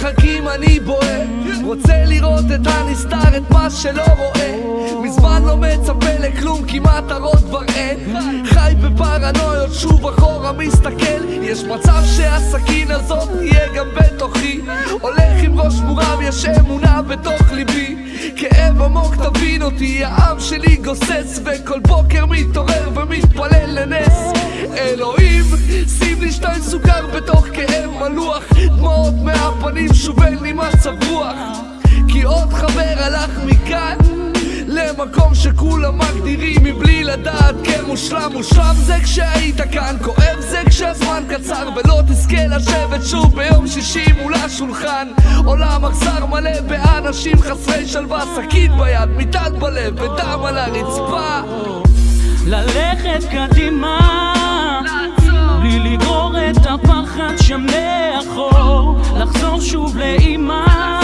בחגים אני בוהה, רוצה לראות את הנסתר, את מה שלא רואה. מזמן לא מצפה לכלום, כמעט הרוד כבר אין. חי בפרנויות, שוב אחורה מסתכל. יש מצב שהסכין הזאת תהיה גם בתוכי. הולך עם ראש מורם, יש אמונה בתוך ליבי. כאב עמוק תבין אותי, העם שלי גוסס, וכל בוקר מתעורר ומתפלל לנס. אלוהים, שים לי 2 סוכר בתוך כאב מלוח, דמעות מהפנים, שובל לי מצב רוח. כי עוד חבר הלך מכאן למקום שכולם מגדירים מבלי לדעת. כן, מושלם, מושלם זה כשהיית כאן, כואב זה כשהזמן קצר ולא תזכה לשבת שוב ביום שישי מול השולחן. עולם אכזר מלא באנשים חסרי שלווה, סכין ביד, מיטת בלב ודם על הרצפה. ללכת קדימה בלי לגרור את הפחד שמאחור, לחזור שוב לאמא,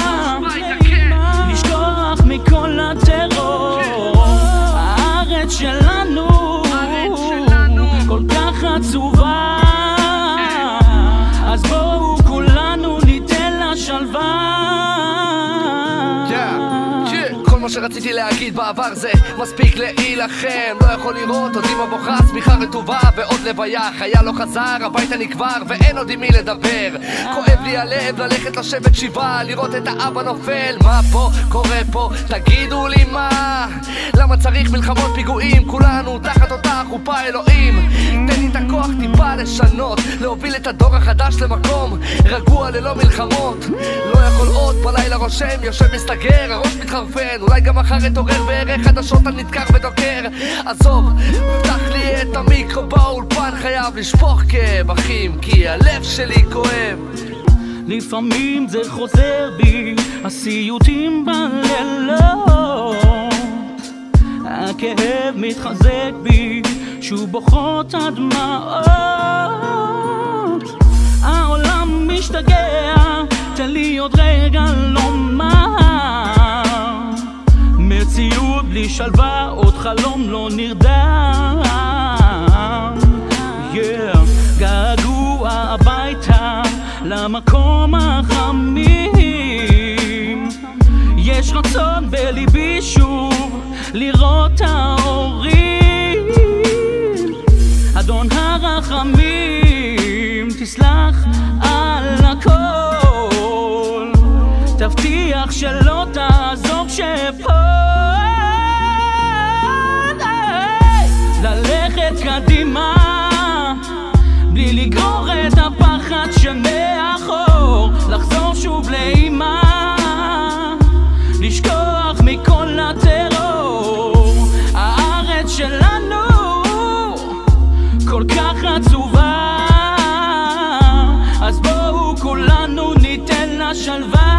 לשכוח מכל הטרור. הארץ שלנו כל כך עצובה, אז בואו כולנו ניתן לה שלווה. כל מה שרציתי להגיד בעבר זה מספיק להילחם. לא יכול לראות עוד אמא בוכה, צמיחה רטובה ועוד לוויה. חייל לא חזר, הביתה נקבר ואין עוד עם מי לדבר. כואב לי הלב ללכת לשבת שבעה, לראות את האבא נופל. מה פה קורה פה? תגידו לי מה? למה צריך מלחמות פיגועים? כולנו תחת אותה חופה אלוהים. תן לי את הכוח טיפה לשנות, להוביל את הדור החדש למקום רגוע ללא מלחמות. לא יכול עוד, בלילה רושם, יושב מסתגר, הראש מתחרפן. אולי גם מחר אתעורר וערך חדשות אני נדקר ודוקר. עזוב, פתח לי את המיקרו באולפן, חייב לשפוך כאב אחים, כי הלב שלי כואב. לפעמים זה חוזר בי, הסיוטים בלילות, הכאב מתחזק בי, שוב בוכות הדמעות. העולם משתגע, תן לי עוד רגע לומר, מציאות בלי שלווה, עוד חלום לא נרדם. געגוע הביתה, למקום החמים, יש רצון בליבי שוב לראות ההורים. אדון הרחמים, תסלח על הכל, תבטיח שלא תעזוב שפה. ללכת קדימה בלי לגרור את הפחד שמאחור, לחזור שוב לאמא, לשכוח מכל הטרור. הארץ שלנו כל כך עצובה, אז בואו כולנו ניתן לה שלווה.